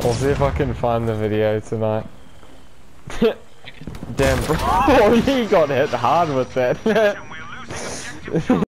We'll see if I can find the video tonight. Damn, bro, he got hit hard with that.